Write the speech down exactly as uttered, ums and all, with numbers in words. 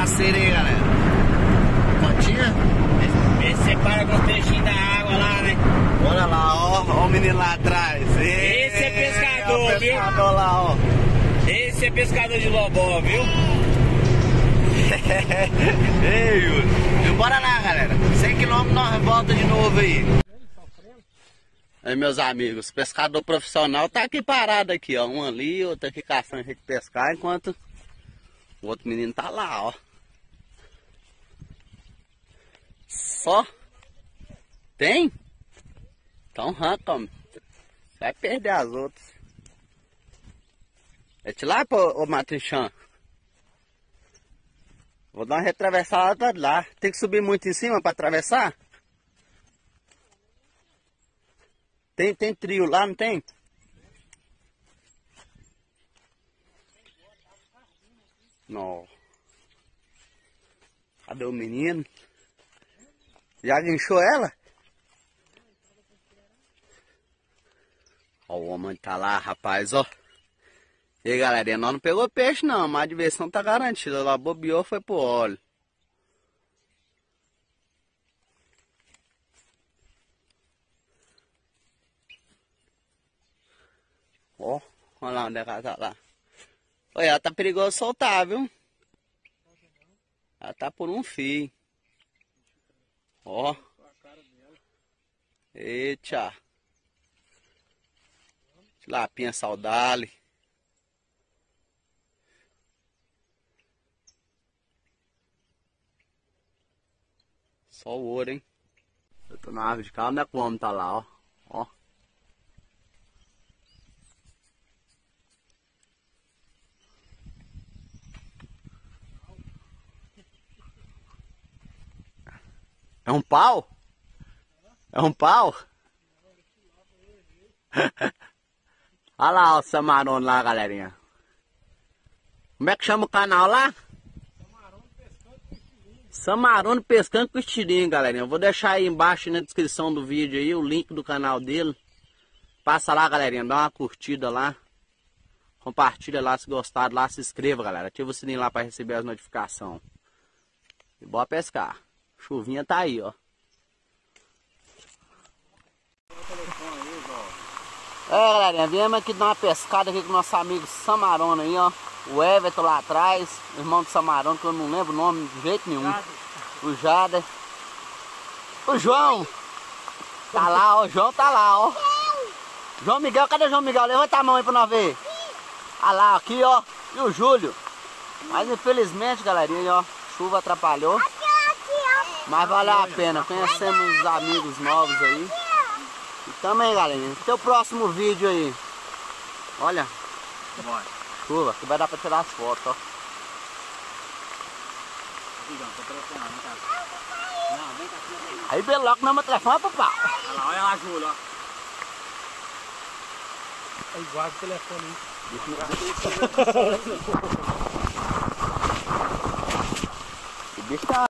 parceiro aí, galera. Quantinha? Vê se você para com os peixinhos da água lá, né? Olha lá, ó, ó o menino lá atrás. Ei, Esse é pescador, ó, o viu? pescador lá, ó. Esse é pescador de lobó, viu? Ei, Yuri. Bora lá, galera. cem quilômetros nós volta de novo aí. Aí, meus amigos, pescador profissional tá aqui parado aqui, ó. Um ali, outro aqui caçando gente pescar, enquanto o outro menino tá lá, ó. Só? Tem? Então arranca, homem. Vai perder as outras. É tilápia, ô Matrichão? Vou dar uma retravessada lá. Tem que subir muito em cima para atravessar? Tem, tem trio lá, não tem? Não. Cadê o menino? Já guinchou ela? Ó, o homem tá lá, rapaz, ó. E aí, galerinha, nós não pegou peixe não, mas a diversão tá garantida. Lá bobeou, foi pro óleo. Ó, olha lá onde é que ela tá lá. Olha, ela tá perigoso soltar, viu? Ela tá por um fio. Ó. Eita. Lapinha saudale. Só o ouro, hein? Eu tô na árvore de cá, onde é que o homem tá lá, ó. Ó. É um pau? É um pau? Olha lá o Samarone lá, galerinha. Como é que chama o canal lá? Samarone Pescando com Estilingue, galerinha. Eu vou deixar aí embaixo na descrição do vídeo aí o link do canal dele. Passa lá, galerinha, dá uma curtida lá. Compartilha lá se gostaram lá, se inscreva, galera. Ativa o sininho lá para receber as notificações. E bora pescar. Chuvinha tá aí, ó. É, galerinha, viemos aqui dar uma pescada aqui com o nosso amigo Samarone aí, ó. O Everton lá atrás, irmão do Samarone, que eu não lembro o nome de jeito nenhum. O Jader. O João. Tá lá, ó. O João tá lá, ó. João Miguel, cadê o João Miguel? Levanta a mão aí pra nós ver. Ah lá, aqui, ó. E o Júlio. Mas infelizmente, galerinha, ó, chuva atrapalhou. Mas valeu a pena. Conhecemos amigos novos aí. E também, galerinha. Até o próximo vídeo aí. Olha. Bora. Chuva, que vai dar pra tirar as fotos, ó. Aí, Beloco, não é meu telefone, papai. Olha lá, olha lá, Júlio, ó. Aí guarda o telefone aí. Que bicho tá...